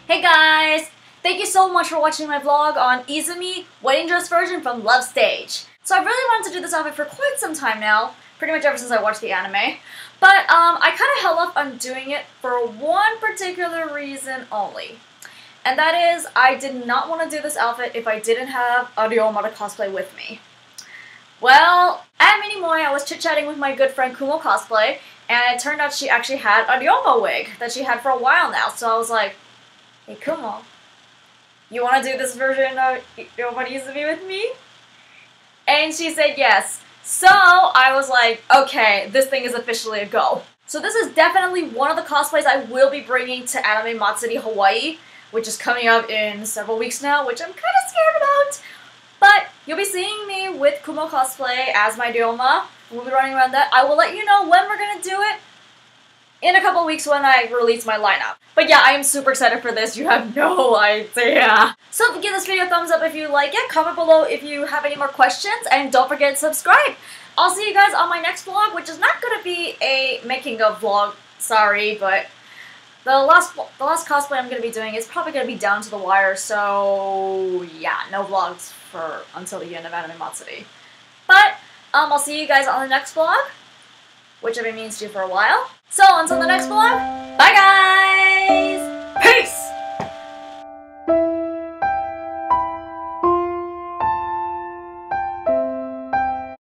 Hey guys! Thank you so much for watching my vlog on Izumi wedding dress version from Love Stage. So I really wanted to do this outfit for quite some time now, pretty much ever since I watched the anime. But I kind of held up on doing it for one particular reason only. And that is, I did not want to do this outfit if I didn't have Aryoma to cosplay with me. Well, at Minimoy, I was chit-chatting with my good friend Kumo Cosplay, and it turned out she actually had a Aryoma wig that she had for a while now, so I was like, hey Kumo, you want to do this version of Aryoma Izumi with me? And she said yes. So I was like, okay, this thing is officially a go. So this is definitely one of the cosplays I will be bringing to Anime Matsuri Hawaii, which is coming up in several weeks now, which I'm kind of scared about. But you'll be seeing me with Kumo Cosplay as my Ryoma. We'll be running around that. I will let you know when we're gonna do it in a couple weeks when I release my lineup. But yeah, I am super excited for this. You have no idea. So give this video a thumbs up if you like it. Comment below if you have any more questions. And don't forget to subscribe. I'll see you guys on my next vlog, which is not gonna be a making of vlog. Sorry, but the last cosplay I'm gonna be doing is probably gonna be down to the wire. So yeah, no vlogs for until the end of Anime Matsuri. But I'll see you guys on the next vlog, which I've been meaning to do for a while. So until the next vlog, bye guys! Peace!